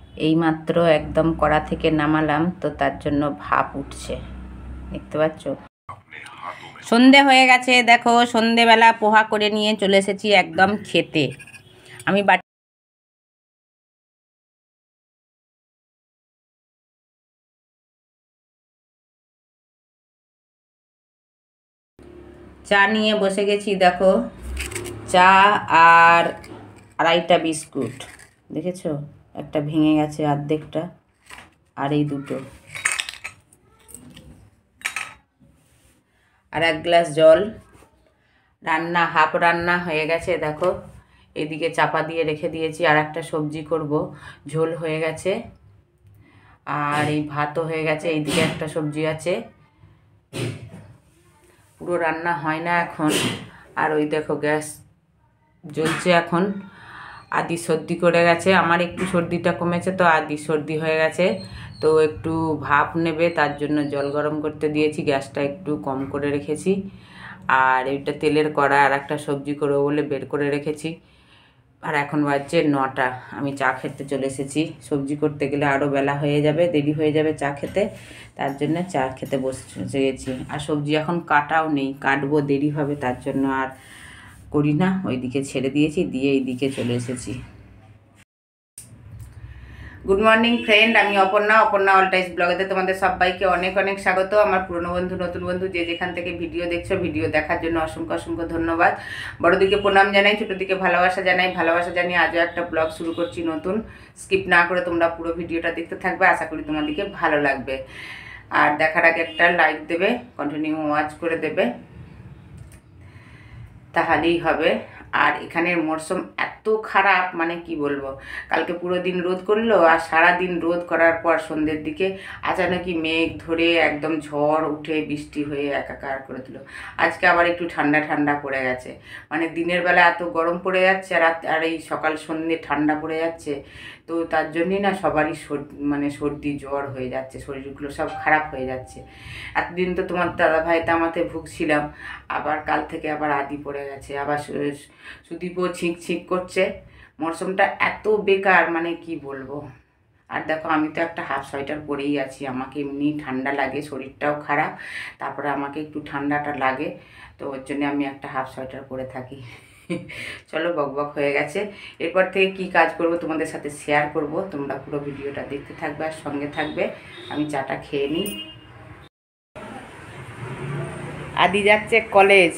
এইমাত্র একদম কড়া থেকে নামালাম, তো তার জন্য ভাপ উঠছে, দেখতে পাচ্ছ। সন্ধে হয়ে গেছে, দেখো সন্ধেবেলা পোহা করে নিয়ে চলে এসেছি একদম খেতে। আমি চা নিয়ে বসে গেছি, দেখো চা আর আড়াইটা বিস্কুট, দেখেছো একটা ভেঙে গেছে অর্ধেকটা, আর এই দুটো, আর এক গ্লাস জল। রান্না হাফ রান্না হয়ে গেছে, দেখো এদিকে চাপা দিয়ে রেখে দিয়েছি, আর একটা সবজি করব, ঝোল হয়ে গেছে, আর এই ভাতও হয়ে গেছে, এইদিকে একটা সবজি আছে। পুরো রান্না হয় না এখন। আর ওই দেখো গ্যাস জ্বলছে এখন। আদি সর্দি করে গেছে, আমার একটু সর্দিটা কমেছে, তো আদি সর্দি হয়ে গেছে, তো একটু ভাপ নেবে, তার জন্য জল গরম করতে দিয়েছি, গ্যাসটা একটু কম করে রেখেছি। আর এইটা তেলের কড়া, আর একটা সবজি করবো বলে বের করে রেখেছি। আর এখন বাজছে 9টা, আমি চা খেতে চলে এসেছি। সবজি করতে গেলে আরও বেলা হয়ে যাবে, দেরি হয়ে যাবে চা খেতে, তার জন্য চা খেতে বসে গেছি। আর সবজি এখন কাটাও নেই, কাটবো দেরি হবে, তার জন্য আর করি না, ওইদিকে ছেড়ে দিয়েছি, দিয়ে এইদিকে চলে এসেছি। গুড মর্নিং ফ্রেন্ড, আমি অপর্ণা অল টাইমস ব্লগেতে তোমাদের সবাইকে অনেক অনেক স্বাগত। আমার পুরনো বন্ধু, নতুন বন্ধু, যে যেখান থেকে ভিডিও দেখছো, ভিডিও দেখার জন্য অসংখ্য অসংখ্য ধন্যবাদ। বড়দিকে প্রণাম জানাই, ছোটোদিকে ভালোবাসা জানাই। ভালোবাসা জানিয়ে আজও একটা ব্লগ শুরু করছি নতুন। স্কিপ না করে তোমরা পুরো ভিডিওটা দেখতে থাকবে, আশা করি তোমাদেরকে ভালো লাগবে। আর দেখার আগে একটা লাইক দেবে, কন্টিনিউ ওয়াচ করে দেবে, তাহলেই হবে। আর এখানের মরশুম এত খারাপ, মানে কি বলবো, কালকে পুরো দিন রোদ করলো, আর সারা দিন রোদ করার পর সন্ধ্যের দিকে আচানকই মেঘ ধরে একদম ঝড় উঠে বৃষ্টি হয়ে একাকার করে দিল। আজকে আবার একটু ঠান্ডা ঠান্ডা পড়ে গেছে, মানে দিনের বেলা এত গরম পড়ে যাচ্ছে, আর এই সকাল সন্ধ্যে ঠান্ডা পড়ে যাচ্ছে, তো তার জন্যই না সবারই মানে সর্দি জ্বর হয়ে যাচ্ছে, শরীরগুলো সব খারাপ হয়ে যাচ্ছে। এতদিন তো তোমার দাদাভাই তামাতে ভুগছিলাম, আবার কাল থেকে আবার আদি পড়ে গেছে, আবার সুদীপও ছিঁক ছিঁক করছে। মরশুমটা এত বেকার, মানে কি বলবো। আর দেখো আমি তো একটা হাফ সোয়েটার পরেই আছি, আমাকে এমনি ঠান্ডা লাগে, শরীরটাও খারাপ, তারপরে আমাকে একটু ঠান্ডাটা লাগে, তো ওর জন্য আমি একটা হাফ সোয়েটার পরে থাকি। চলো বকবক হয়ে গেছে, এরপর থেকে কি কাজ করব তোমাদের সাথে শেয়ার করব, তোমরা পুরো ভিডিওটা দেখতে থাকবে আর সঙ্গে থাকবে। আমি চাটা খেয়ে নিই। আদি যাচ্ছে কলেজ,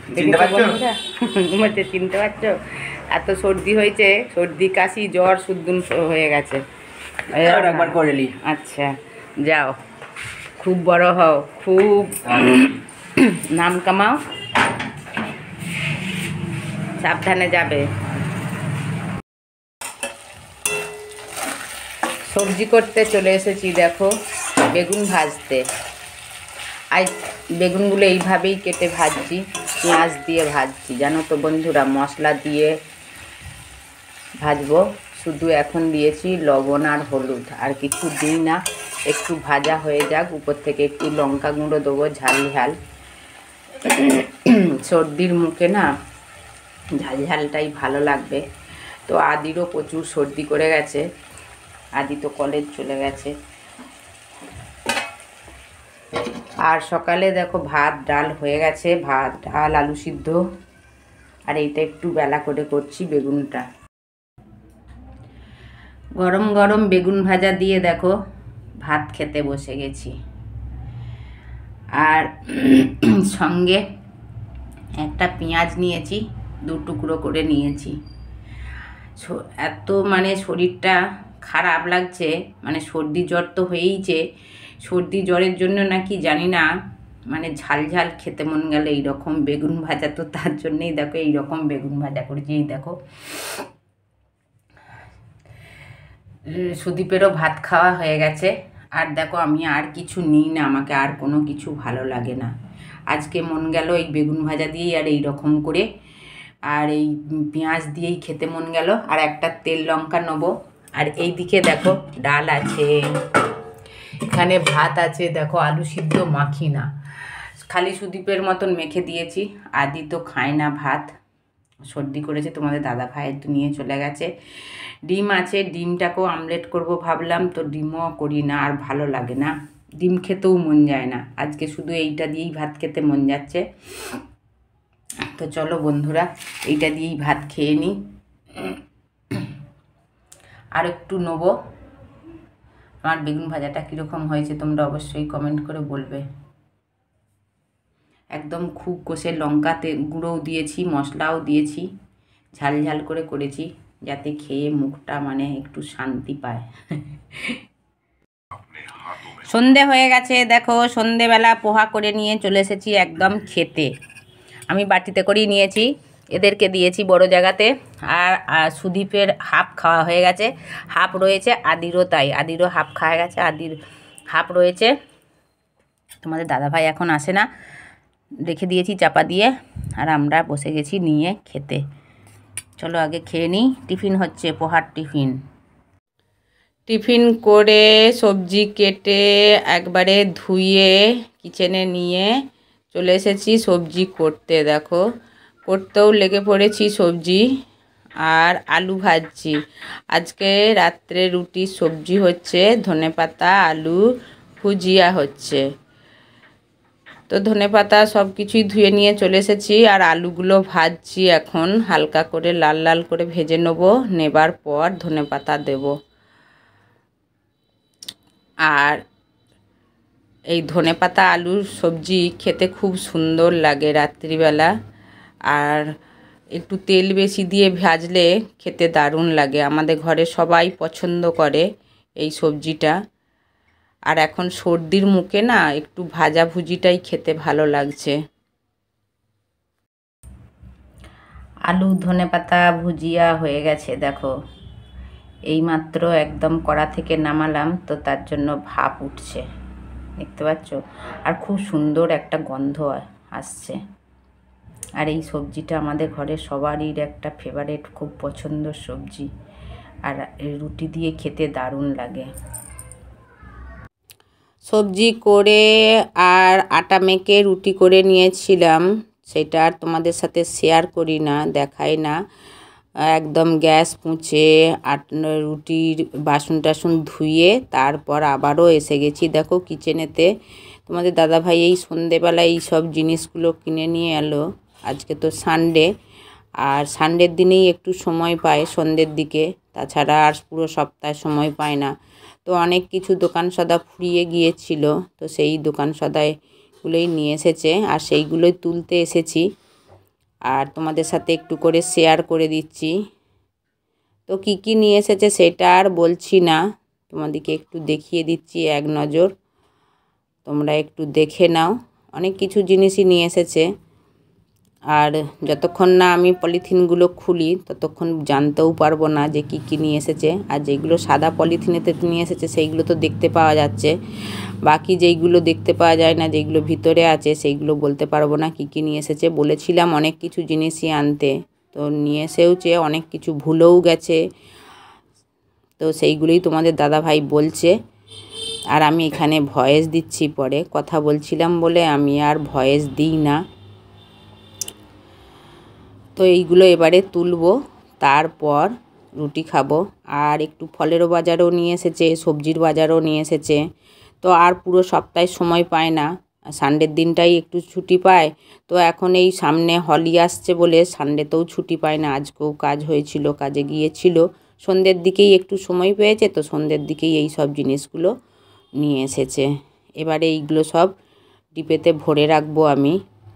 চিনতে পারছো? এত সর্দি হয়েছে, সর্দি কাশি জ্বর সুদ্দুন হয়ে গেছে। একবার করে নি। আচ্ছা যাও, খুব বড় হও, খুব নাম কামাও, সাবধানে যাবে। সবজি করতে চলে এসেছি, দেখো বেগুন ভাজতে। আজ বেগুনগুলো এইভাবেই কেটে ভাজছি, পেঁয়াজ দিয়ে ভাজছি, জানো তো বন্ধুরা, মশলা দিয়ে ভাজবো। শুধু এখন দিয়েছি লবণ আর হলুদ, আর কিছু দিই না, একটু ভাজা হয়ে যাক, উপর থেকে একটু লঙ্কা গুঁড়ো দেবো, ঝাল ঝাল। সর্দির মুখে না ঝাল ঝালটাই ভালো লাগবে। তো আদিরও প্রচুর সর্দি করে গেছে, আদি তো কলেজ চলে গেছে। আর সকালে দেখো ভাত ডাল হয়ে গেছে, ভাত ডাল আলু সিদ্ধ, আর এইটা একটু বেলা করে করছি বেগুনটা। গরম গরম বেগুন ভাজা দিয়ে দেখো ভাত খেতে বসে গেছি। আর সঙ্গে একটা পেঁয়াজ নিয়েছি, 2 টুকরো করে নিয়েছি। এত মানে শরীরটা খারাপ লাগছে, মানে সর্দি জ্বর তো হয়েইছে, সর্দি জ্বরের জন্য নাকি জানি না, মানে ঝাল ঝাল খেতে মন গেল এইরকম বেগুন ভাজা, তো তার জন্যেই দেখো এইরকম বেগুন ভাজা করেছি। এই দেখো সুদীপেরও ভাত খাওয়া হয়ে গেছে। আর দেখো আমি আর কিছু নিই না, আমাকে আর কোনো কিছু ভালো লাগে না, আজকে মন গেল এই বেগুন ভাজা দিয়েই আর এই রকম করে, আর এই পেঁয়াজ দিয়েই খেতে মন গেল। আর একটা তেল লঙ্কা নেবো। আর এই দিকে দেখো ডাল আছে, এখানে ভাত আছে, দেখো আলু সিদ্ধ মাখি না, খালি সুদীপের মতন মেখে দিয়েছি। আদি তো খায় না ভাত, সর্দি করেছে, তোমাদের দাদা ভাই তো নিয়ে চলে গেছে। ডিম আছে, ডিমটাকেও আমলেট করব ভাবলাম, তো ডিমও করি না, আর ভালো লাগে না, ডিম খেতেও মন যায় না। আজকে শুধু এইটা দিয়েই ভাত খেতে মন যাচ্ছে। তো চলো বন্ধুরা, এইটা দিয়েই ভাত খেয়ে নিই। আর একটু নেবো। আমার বেগুন ভাজাটা কীরকম হয়েছে তোমরা অবশ্যই কমেন্ট করে বলবে। একদম খুব কষে লঙ্কাতে গুঁড়োও দিয়েছি, মশলাও দিয়েছি, ঝাল ঝাল করে করেছি, যাতে খেয়ে মুখটা মানে একটু শান্তি পায়। সন্ধে হয়ে গেছে, দেখো সন্ধেবেলা পোহা করে নিয়ে চলে এসেছি একদম খেতে। আমি বাটিতে করেই নিয়েছি, এদেরকে দিয়েছি বড় জায়গাতে। আর সুদীপের হাফ খাওয়া হয়ে গেছে, হাফ রয়েছে, আদিরও তাই, আদিরও হাফ খাওয়া গেছে, আদির হাফ রয়েছে। তোমাদের দাদাভাই এখন আসে না, রেখে দিয়েছি চাপা দিয়ে, আর আমরা বসে গেছি নিয়ে খেতে। চলো আগে খেয়ে নিই। টিফিন হচ্ছে, পোহার টিফিন। টিফিন করে সবজি কেটে একবারে ধুয়ে কিচেনে নিয়ে চলে এসেছি সবজি করতে। দেখো করতেও লেগে পড়েছি সবজি, আর আলু ভাজছি। আজকে রাত্রে রুটির সবজি হচ্ছে ধনেপাতা আলু ভুজিয়া হচ্ছে। তো ধনেপাতা সব কিছুই ধুয়ে নিয়ে চলে এসেছি, আর আলুগুলো ভাজছি এখন, হালকা করে লাল লাল করে ভেজে নেবো। নেবার পর ধনেপাতা দেব। আর এই ধনেপাতা আলুর সবজি খেতে খুব সুন্দর লাগে রাত্রিবেলা, আর একটু তেল বেশি দিয়ে ভাজলে খেতে দারুণ লাগে। আমাদের ঘরে সবাই পছন্দ করে এই সবজিটা। আর এখন সর্দির মুখে না একটু ভাজা ভুজিটাই খেতে ভালো লাগছে। আলু ধনেপাতা ভুজিয়া হয়ে গেছে দেখো, এইমাত্র একদম কড়া থেকে নামালাম, তো তার জন্য ভাপ উঠছে, দেখতে পাচ্ছ, আর খুব সুন্দর একটা গন্ধ আসছে। আর এই সবজিটা আমাদের ঘরে সবারই একটা ফেভারিট, খুব পছন্দের সবজি, আর রুটি দিয়ে খেতে দারুণ লাগে। সবজি করে আর আটা মেখে রুটি করে নিয়েছিলাম, সেটা আর তোমাদের সাথে শেয়ার করি না, দেখাই না। একদম গ্যাস মুছে রুটির বাসন টাসন ধুয়ে তারপর আবারও এসে গেছি দেখো কিচেনেতে। তোমাদের দাদাভাই এই সন্ধেবেলায় এই সব জিনিসগুলো কিনে নিয়ে এলো। আজকে তো সানডে, আর সানডের দিনেই একটু সময় পায় সন্ধ্যের দিকে, তাছাড়া আর পুরো সপ্তাহে সময় পায় না। তো অনেক কিছু দোকান সদা ফুরিয়ে গিয়েছিল, তো সেই দোকান সদাইগুলোই নিয়ে এসেছে, আর সেইগুলোই তুলতে এসেছি, আর তোমাদের সাথে একটু করে শেয়ার করে দিচ্ছি। তো কি কি নিয়ে এসেছে সেটা আর বলছি না, তোমাদেরকে একটু দেখিয়ে দিচ্ছি এক নজর, তোমরা একটু দেখে নাও। অনেক কিছু জিনিসই নিয়ে এসেছে, আর যতক্ষণ না আমি পলিথিনগুলো খুলি ততক্ষণ জানতেও পারবো না যে কি কি নিয়ে এসেছে। আর যেগুলো সাদা পলিথিনেতে নিয়ে এসেছে সেইগুলো তো দেখতে পাওয়া যাচ্ছে, বাকি যেইগুলো দেখতে পাওয়া যায় না, যেগুলো ভিতরে আছে সেইগুলো বলতে পারবো না কি কি নিয়ে এসেছে। বলেছিলাম অনেক কিছু জিনিসই আনতে, তো নিয়ে এসেওছে, অনেক কিছু ভুলেও গেছে, তো সেইগুলোই তোমাদের দাদাভাই বলছে, আর আমি এখানে ভয়েস দিচ্ছি, পরে কথা বলছিলাম বলে আমি আর ভয়েস দিই না। তো এইগুলো এবারে তুলবো, তারপর রুটি খাবো। আর একটু ফলেরও বাজারও নিয়ে এসেছে, সবজির বাজারও নিয়ে এসেছে। তো আর পুরো সপ্তাহে সময় পায় না, সানডের দিনটাই একটু ছুটি পায়। তো এখন এই সামনে হলি আসছে বলে সানডেতেও ছুটি পায় না। আজকেও কাজ হয়েছিল, কাজে গিয়েছিল, সন্ধ্যের দিকেই একটু সময় পেয়েছে, তো সন্ধ্যের দিকেই এই সব জিনিসগুলো নিয়ে এসেছে। এবারে এইগুলো সব ডিপেতে ভরে রাখবো আমি।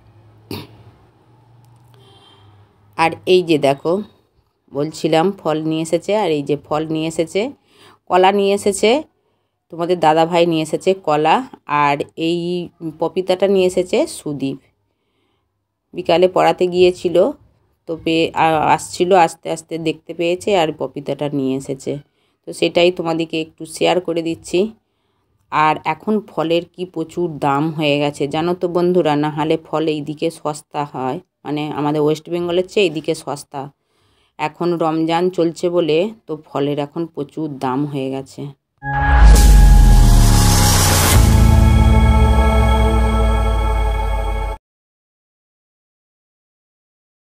আর এই যে দেখো বলছিলাম ফল নিয়ে এসেছে, আর এই যে ফল নিয়ে এসেছে, কলা নিয়ে এসেছে, তোমাদের দাদাভাই নিয়ে এসেছে কলা, আর এই পপিতাটা নিয়ে এসেছে সুদীপ। বিকালে পড়াতে গিয়েছিল, তো আসছিল, আস্তে আস্তে দেখতে পেয়েছে আর পপিতাটা নিয়ে এসেছে, তো সেটাই তোমাদেরকে একটু শেয়ার করে দিচ্ছি। আর এখন ফলের কি প্রচুর দাম হয়ে গেছে জানো তো বন্ধুরা, না হলে ফল এইদিকে সস্তা হয়, মানে আমাদের ওয়েস্ট বেঙ্গলের চেয়ে এইদিকে সস্তা। এখন রমজান চলছে বলে তো ফলের এখন প্রচুর দাম হয়ে গেছে।